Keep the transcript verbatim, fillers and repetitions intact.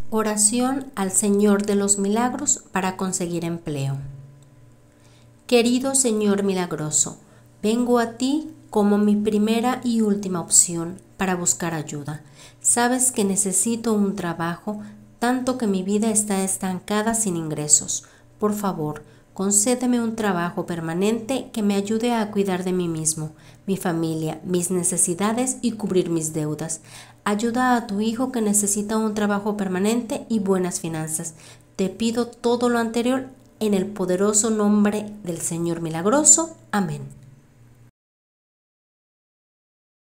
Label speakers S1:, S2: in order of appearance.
S1: Oración al Señor de los Milagros para conseguir empleo. Querido Señor milagroso, vengo a ti como mi primera y última opción para buscar ayuda. Sabes que necesito un trabajo, tanto que mi vida está estancada sin ingresos. Por favor, concédeme un trabajo permanente que me ayude a cuidar de mí mismo, mi familia, mis necesidades y cubrir mis deudas. Ayuda a tu hijo que necesita un trabajo permanente y buenas finanzas. Te pido todo lo anterior en el poderoso nombre del Señor milagroso. Amén.